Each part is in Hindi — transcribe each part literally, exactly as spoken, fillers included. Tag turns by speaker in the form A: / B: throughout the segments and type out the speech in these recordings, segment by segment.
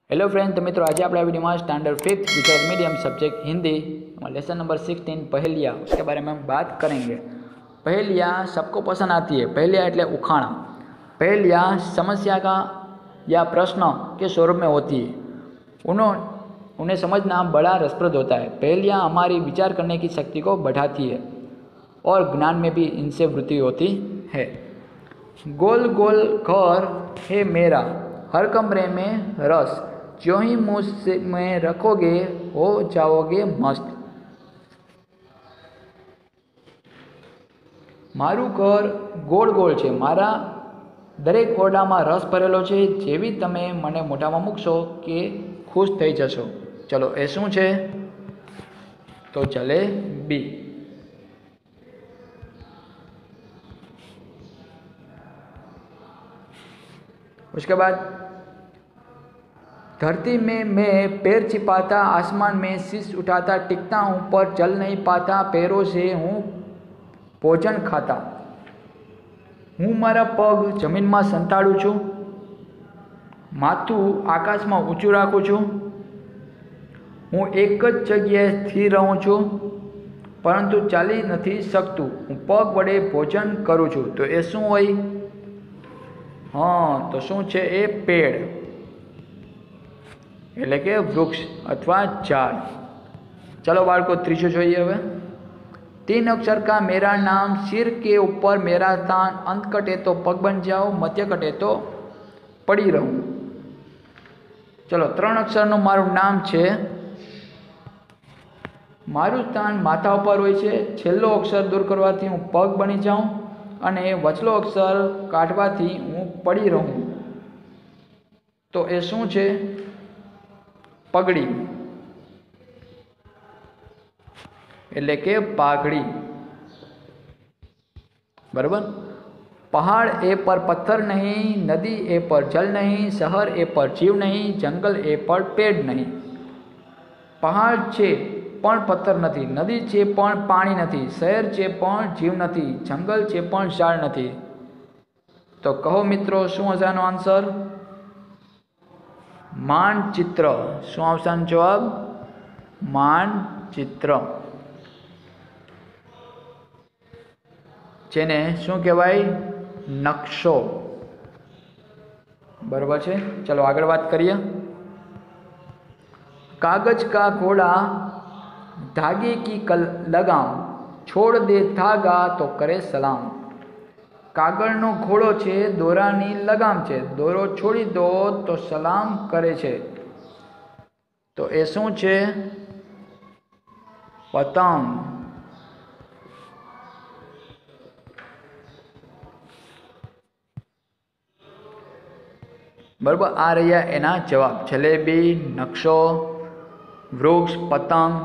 A: हेलो फ्रेंड, तो मित्रों आज આપણે આ વિડીયોમાં standard fifth Gujarat medium subject Hindi lesson number sixteen पहेलियाँ उसके बारे में हम बात करेंगे। पहेलियाँ सबको पसंद आती है। पहेलियाँ એટલે उखाड़ा। पहेलियाँ समस्या का या प्रश्न के स्वरूप में होती है। उन्हों उन्हें समझना बड़ा रसप्रद होता है। पहेलियाँ हमारी विचार करने की शक्ति को बढ़ाती है और ज्ञान में भी इनसे वृद्धि होती है। गोल गोल घर है मेरा, हर कमरे में रस, जो ही मुँह से में रखोगे हो जाओगे मस्त। मारू घर गोल गोल है, मारा दरेक ओरडामां रस भरेलो है, जेवी तमे मने मोढामां मूकशो के खुश थई जशो। चलो ए शुं छे? तो चले बी। उसके बाद धरती में मैं पैर छिपाता, आसमान में शीश उठाता, टिकता हूँ पर चल नहीं पाता, पैरों से हूँ भोजन खाता। हूँ मारा पग जमीन में संताड़ू छूँ, माथू आकाश में ऊँचू राखू छूँ, हूँ एक ज जग्याए स्थिर रहूँ छूँ परंतु चाली नहीं सकतू, हूँ पग वडे भोजन करूँ छूँ। तो ए शुं होय? हाँ, तो शुं छे ए पेड़ એટલે કે વૃક્ષ अथवा झाड़। चलो बाळको त्रीजो जोईए हवे। तीन अक्षर का मेरा नाम, सिर के ऊपर मेरा स्थान, अंत कटे तो पग बन जाओ, मध्य कटे तो पड़ी रहूं। चलो त्रण अक्षरનું મારું નામ છે, મારું સ્થાન માથા ઉપર હોય છે, છેલ્લો અક્ષર દૂર કરવાથી હું પગ બની જાઉં અને વચલો અક્ષર કાઢવાથી હું પડી રહું। તો એ શું છે? पगड़ी એટલે કે પાઘડી। बराबर। पहाड़ ए पर पत्थर नहीं, नदी ए पर जल नहीं, शहर ए पर जीव नहीं, जंगल ए पर पेड़ नहीं। पहाड़ छे पण पत्थर नहीं, नदी छे पण पानी नहीं, शहर छे पण जीव नहीं, जंगल छे पण झाड़ नहीं। तो कहो मित्रों शुं हशे आनो आंसर? मानचित्र। शुं आवशे आनो जवाब? मानचित्र। जेने शुं कहेवाय? नक्शो। बराबर छे। चलो आगळ वात करीए। कागज का घोड़ा धागे की कल लगाम, छोड़ दे धागा तो करे सलाम। कागळनो घोड़ो छे, दोरानी लगाम छे, दोरो छोड़ी दो तो सलाम करे छे। तो ए शुं छे? पतंग। बराबर। आ रह्या एना जवाब। जलेबी, नक्शो, वृक्ष, पतंग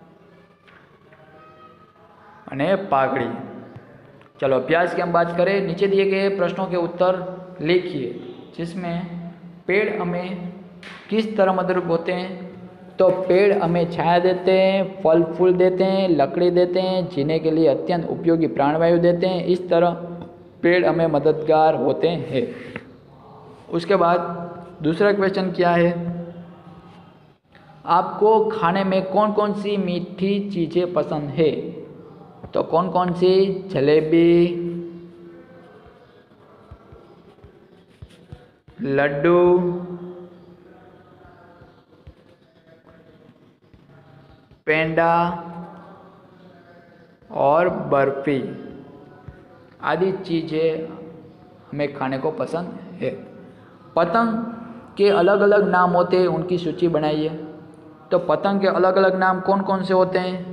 A: अने पाघड़ी। चलो अभ्यास की हम बात करें। नीचे दिए गए प्रश्नों के उत्तर लिखिए, जिसमें पेड़ हमें किस तरह मदद होते हैं। तो पेड़ हमें छाया देते हैं, फल फूल देते हैं, लकड़ी देते हैं, जीने के लिए अत्यंत उपयोगी प्राणवायु देते हैं। इस तरह पेड़ हमें मददगार होते हैं। उसके बाद दूसरा क्वेश्चन क्या है? आपको खाने में कौन कौन सी मीठी चीज़ें पसंद है? तो कौन कौन सी? जलेबी, लड्डू, पेंडा और बर्फी आदि चीज़ें हमें खाने को पसंद है। पतंग के अलग अलग नाम होते हैं, उनकी सूची बनाइए। तो पतंग के अलग अलग नाम कौन कौन से होते हैं?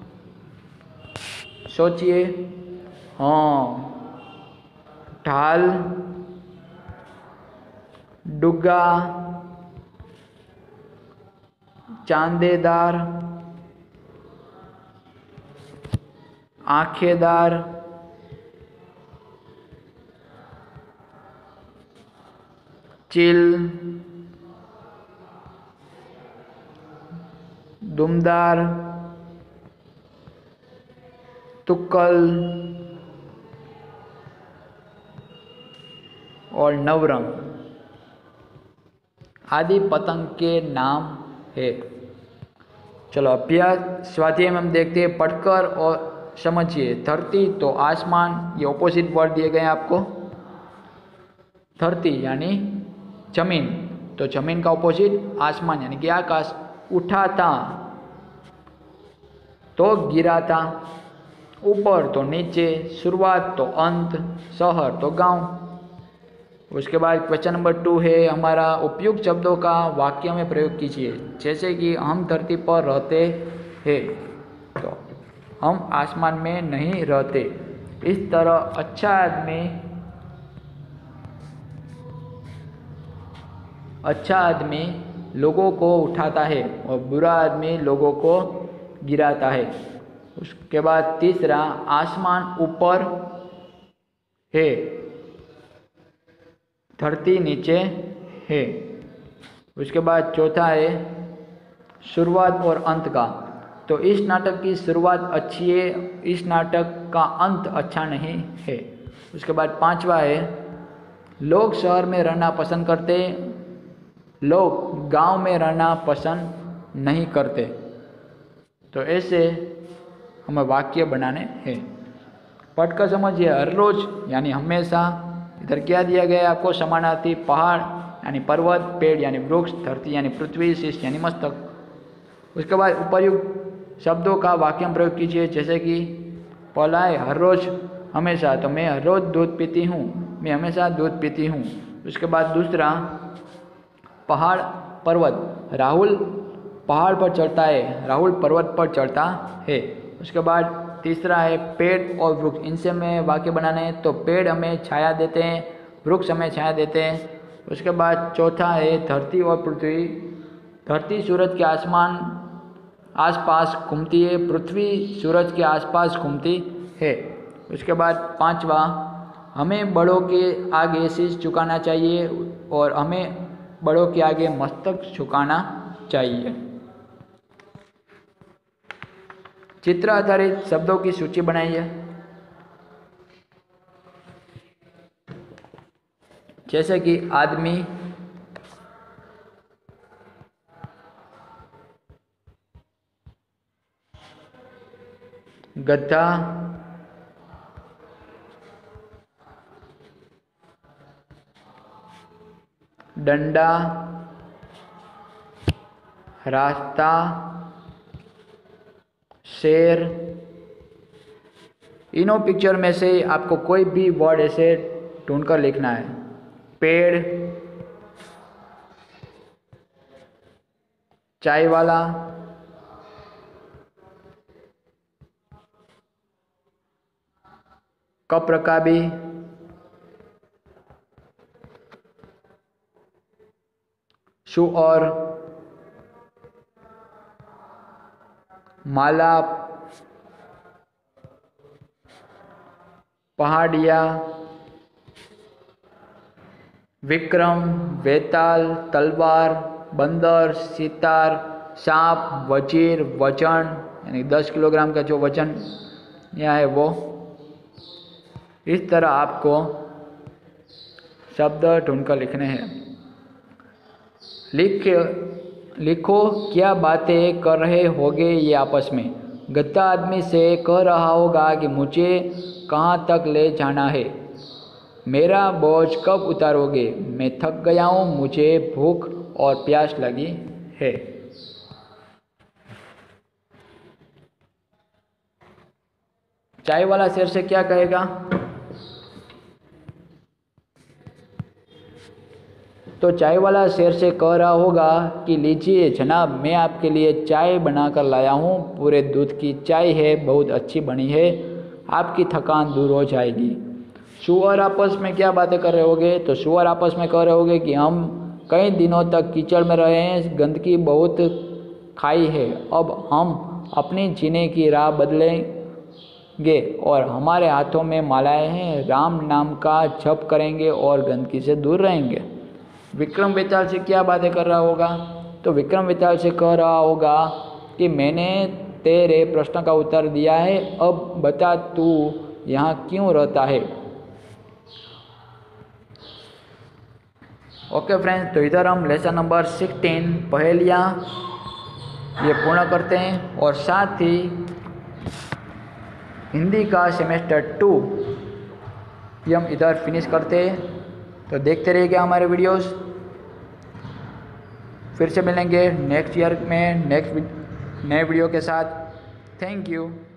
A: सोचिए। हाँ, ढाल, डुग्गा, चांदेदार, आंखेदार, चिल, दुमदार, तुक्कल और नवरंग। आदि पतंग के नाम है। चलो अभ्यास स्वाध्याय में हम देखते हैं, पढ़कर और समझिए। धरती तो आसमान, ये ऑपोजिट वर्ड दिए गए हैं आपको। धरती यानी जमीन, तो जमीन का ऑपोजिट आसमान यानी कि आकाश। उठाता तो गिराता, ऊपर तो नीचे, शुरुआत तो अंत, शहर तो गांव। उसके बाद क्वेश्चन नंबर टू है हमारा, उपयुक्त शब्दों का वाक्य में प्रयोग कीजिए। जैसे कि हम धरती पर रहते हैं, तो हम आसमान में नहीं रहते। इस तरह अच्छा आदमी अच्छा आदमी लोगों को उठाता है और बुरा आदमी लोगों को गिराता है। उसके बाद तीसरा, आसमान ऊपर है, धरती नीचे है। उसके बाद चौथा है शुरुआत और अंत का, तो इस नाटक की शुरुआत अच्छी है, इस नाटक का अंत अच्छा नहीं है। उसके बाद पांचवा है, लोग शहर में रहना पसंद करते, लोग गांव में रहना पसंद नहीं करते। तो ऐसे हमें वाक्य बनाने हैं। पढ़कर समझिए। हर रोज यानी हमेशा। इधर क्या दिया गया है आपको, समानार्थी, पहाड़ यानी पर्वत, पेड़ यानी वृक्ष, धरती यानी पृथ्वी, शीश यानी मस्तक। उसके बाद उपयुक्त शब्दों का वाक्य में प्रयोग कीजिए। जैसे कि पहला है हर रोज हमेशा, तो मैं हर रोज दूध पीती हूँ, मैं हमेशा दूध पीती हूँ। उसके बाद दूसरा, पहाड़ पर्वत, राहुल पहाड़ पर चढ़ता है, राहुल पर्वत पर चढ़ता है। उसके बाद तीसरा है पेड़ और वृक्ष, इनसे हमें वाक्य बनाने हैं। तो पेड़ हमें छाया देते हैं, वृक्ष हमें छाया देते हैं। उसके बाद चौथा है धरती और पृथ्वी, धरती सूरज के आसमान आसपास घूमती है, पृथ्वी सूरज के आसपास घूमती है। उसके बाद पांचवा, हमें बड़ों के आगे शीश झुकाना चाहिए और हमें बड़ों के आगे मस्तक झुकाना चाहिए। चित्र आधारित शब्दों की सूची बनाइए। जैसे कि आदमी, गधा, डंडा, रास्ता, शेर। इनों पिक्चर में से आपको कोई भी वर्ड ऐसे ढूंढकर लिखना है। पेड़, चाय वाला, कप रकाबी, शू और माला, पहाड़िया, विक्रम, वेताल, तलवार, बंदर, सितार, सांप, वजीर, वजन यानी दस किलोग्राम का जो वजन यहाँ है वो। इस तरह आपको शब्द ढूंढकर लिखने हैं। लिख लिखो क्या बातें कर रहे होगे ये आपस में। गद्दा आदमी से कह रहा होगा कि मुझे कहाँ तक ले जाना है, मेरा बोझ कब उतारोगे, मैं थक गया हूँ, मुझे भूख और प्यास लगी है। चाय वाला शेर से क्या कहेगा, तो चाय वाला शेर से कह रहा होगा कि लीजिए जनाब, मैं आपके लिए चाय बनाकर लाया हूँ, पूरे दूध की चाय है, बहुत अच्छी बनी है, आपकी थकान दूर हो जाएगी। सुअर आपस में क्या बातें कर रहे होगे, तो सुअर आपस में कह रहे होगे कि हम कई दिनों तक कीचड़ में रहे हैं, गंदगी बहुत खाई है, अब हम अपनी जीने की राह बदलेंगे और हमारे हाथों में मालाएं हैं, राम नाम का जप करेंगे और गंदगी से दूर रहेंगे। विक्रम वेताल से क्या बातें कर रहा होगा, तो विक्रम वेताल से कह रहा होगा कि मैंने तेरे प्रश्न का उत्तर दिया है, अब बता तू यहाँ क्यों रहता है। ओके फ्रेंड्स, तो इधर हम लेसन नंबर सिक्सटीन पहेलियाँ ये पूर्ण करते हैं और साथ ही हिंदी का सेमेस्टर टू ये हम इधर फिनिश करते हैं। तो देखते रहिएगा हमारे वीडियोस। फिर से मिलेंगे नेक्स्ट ईयर में नेक्स्ट नए वीडियो के साथ। Thank you.